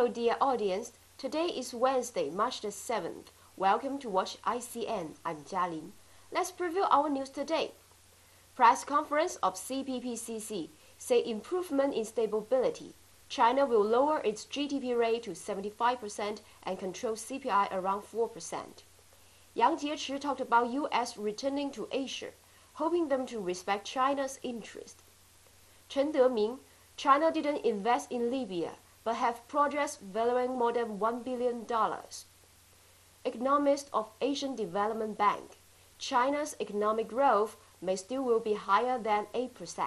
Hello, dear audience. Today is Wednesday, March the 7th. Welcome to watch ICN. I'm Jialin. Let's preview our news today. Press Conference of CPPCC say improvement in stability. China will lower its GDP rate to 75% and control CPI around 4%. Yang Jiechi talked about U.S. returning to Asia, hoping them to respect China's interest. Chen Deming, China didn't invest in Libya, but have projects valuing more than $1 billion. Economist of Asian Bank, China's economic growth may still will be higher than 8%.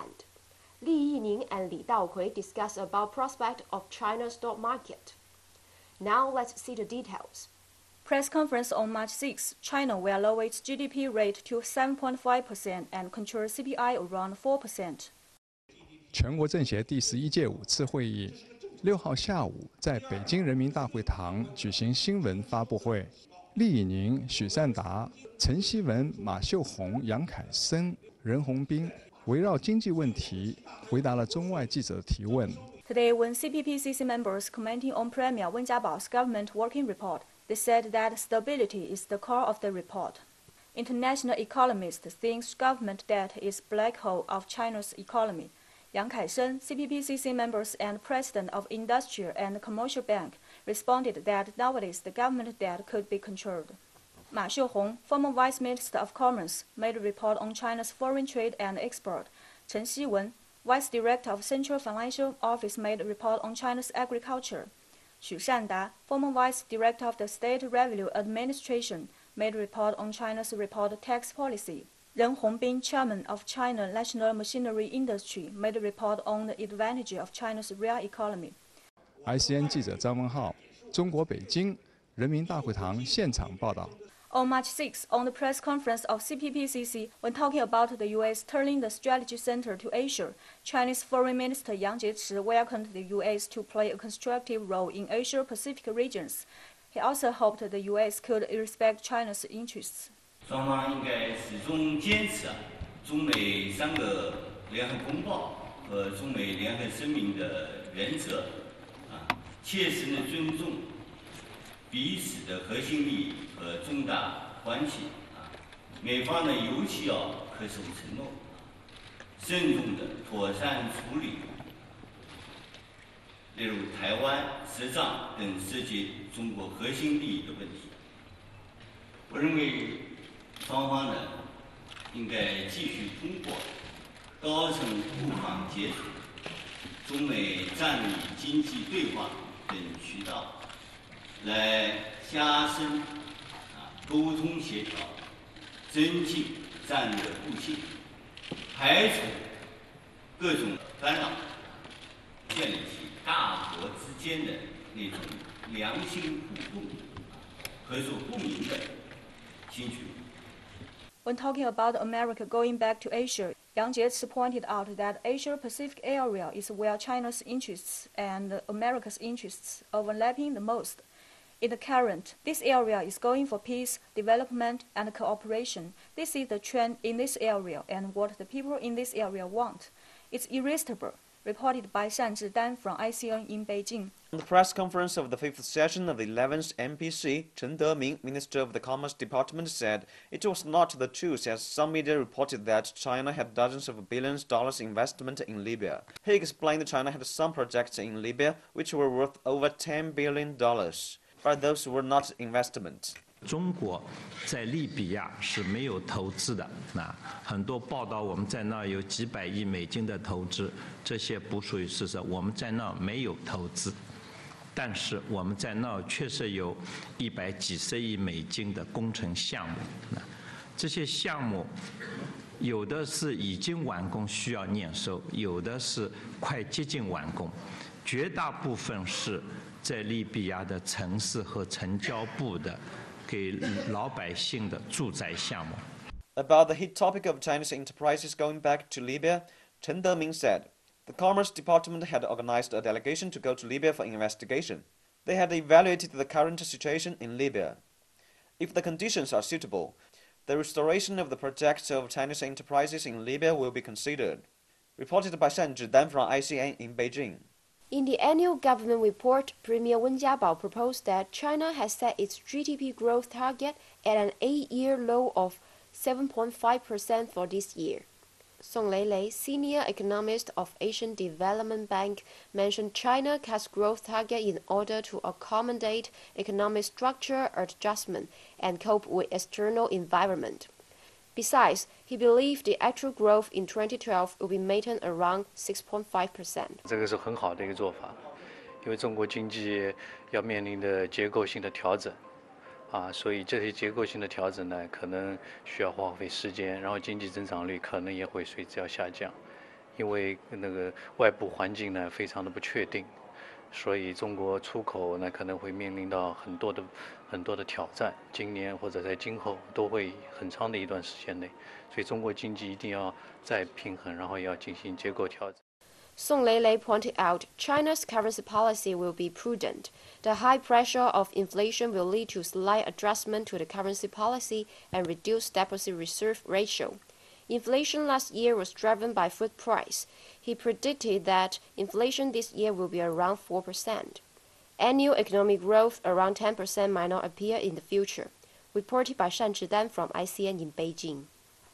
Yining and Li Daokui discuss about prospect of China's stock market. Now let's see the details. Press conference on March 6, China will lower its GDP rate to 7.5% and control CPI around 4%. 全国政协第11届5次会议6号下午在北京人民大会堂举行新闻发布会。厉以宁、许善达、陈希文、马秀红、杨凯森、任宏斌围绕经济问题回答了中外记者的提问。 Today, when CPPCC members commenting on Premier Wen Jiabao's government working report, they said that stability is the core of the report. International economists think government debt is black hole of China's economy. Yang Kai-sen, CPPCC members and president of Industrial and Commercial Bank, responded that nowadays the government debt could be controlled. Ma Xiuhong, former Vice Minister of Commerce, made a report on China's foreign trade and export. Chen Xiwen, Vice Director of Central Financial Office, made a report on China's agriculture. Xu Shanda, former Vice Director of the State Revenue Administration, made a report on China's report tax policy. Ren Hongbin, chairman of China National Machinery Industry, made a report on the advantage of China's real economy. ICN 记者张文浩，中国北京人民大会堂现场报道。 On March 6, on the press conference of CPPCC, when talking about the U.S. turning the strategy center to Asia, Chinese Foreign Minister Yang Jiechi welcomed the U.S. to play a constructive role in Asia-Pacific regions. He also hoped the U.S. could respect China's interests. 双方应该始终坚持中美3个联合公报和中美联合声明的原则，切实地尊重彼此的核心利益和重大关系。美方呢尤其要恪守承诺，慎重地妥善处理，例如台湾、涉藏等涉及中国核心利益的问题。我认为。 双方呢，应该继续通过高层互访接触、中美战略经济对话等渠道，来加深沟通协调，增进战略互信，排除各种干扰，建立起大国之间的那种良性互动、合作共赢的新局面。 When talking about America going back to Asia, Yang Jiechi pointed out that Asia-Pacific area is where China's interests and America's interests overlapping the most. In the current, this area is going for peace, development, and cooperation. This is the trend in this area and what the people in this area want. It's irresistible. Reported by Shan Zhidan from ICN in Beijing. On the press conference of the 5th session of the 11th MPC, Chen Deming, Minister of the Commerce Department, said it was not the truth as some media reported that China had dozens of billions of dollars investment in Libya. He explained China had some projects in Libya which were worth over $10 billion, but those were not investments. 中国在利比亚是没有投资的，很多报道我们在那有几百亿美金的投资，这些不属于事实。我们在那没有投资，但是我们在那确实有100几十亿美金的工程项目，这些项目有的是已经完工需要验收，有的是快接近完工，绝大部分是在利比亚的城市和城郊部的。 给老百姓的住宅项目。 About the hit topic of Chinese enterprises going back to Libya, Chen Deming said the Commerce Department had organized a delegation to go to Libya for investigation. They had evaluated the current situation in Libya. If the conditions are suitable, the restoration of the projects of Chinese enterprises in Libya will be considered. Reported by Shan Zhidan from ICN in Beijing. In the annual government report, Premier Wen Jiabao proposed that China has set its GDP growth target at an 8-year low of 7.5% for this year. Song Leilei, senior economist of Asian Development Bank, mentioned China cuts growth target in order to accommodate economic structure adjustment and cope with external environment. Besides, he believed the actual growth in 2012 will be maintained around 6.5%. 这个是很好的一个做法，因为中国经济要面临的结构性的调整，所以这些结构性的调整呢，可能需要花费时间，然后经济增长率可能也会随之要下降，因为那个外部环境呢非常的不确定，所以中国出口呢可能会面临到很多的挑战，今年或者在今后都会很长的一段时间内，所以中国经济一定要再平衡，然后要进行结构调整。 Song Leilei pointed out China's currency policy will be prudent. The high pressure of inflation will lead to slight adjustment to the currency policy and reduce deposit reserve ratio. Inflation last year was driven by food price. He predicted that inflation this year will be around 4%. Annual economic growth around 10% might not appear in the future. Reported by Shan Zhidan from ICN in Beijing.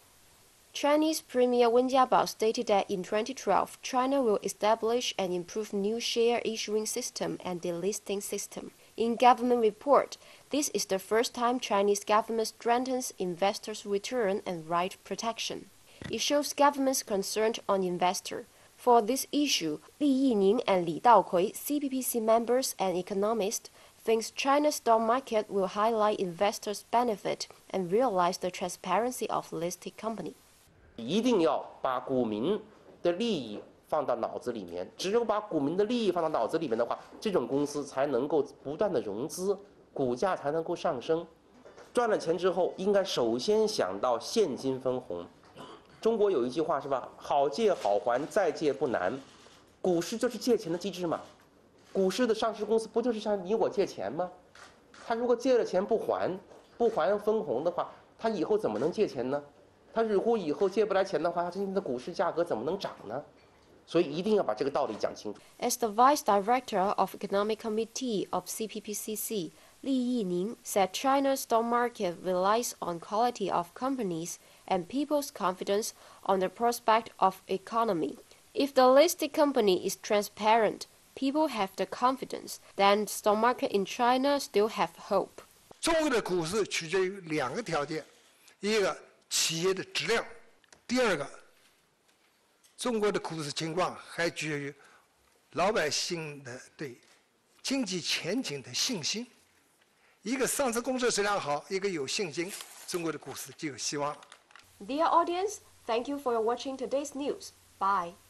Chinese Premier Wen Jiabao stated that in 2012, China will establish and improve new share issuing system and delisting system. In government report, this is the first time Chinese government strengthens investors' return and right protection. It shows government's concern on investor. For this issue, Yining and Li Daokui, CPPC members and economists, thinks China's stock market will highlight investors' benefit and realize the transparency of listed company. 一定要把股民的利益放到脑子里面，只有把股民的利益放到脑子里面的话，这种公司才能够不断的融资，股价才能够上升。赚了钱之后，应该首先想到现金分红。中国有一句话是吧？好借好还，再借不难。股市就是借钱的机制嘛。股市的上市公司不就是向你我借钱吗？他如果借了钱不还分红的话，他以后怎么能借钱呢？ 他如果以后借不来钱的话，他今天的股市价格怎么能涨呢？所以一定要把这个道理讲清楚。 As the Vice Director of Economic Committee of CPPCC, Li Yining said China's stock market relies on quality of companies and people's confidence on the prospect of economy. If the listed company is transparent, people have the confidence, then the stock market in China still have hope. 中国的股市取决于两个条件，一个 企业的质量，第二个，中国的股市情况还取决于老百姓的对经济前景的信心。一个上市公司质量好，一个有信心，中国的股市就有希望了。 Dear audience, thank you for watching today's news. Bye.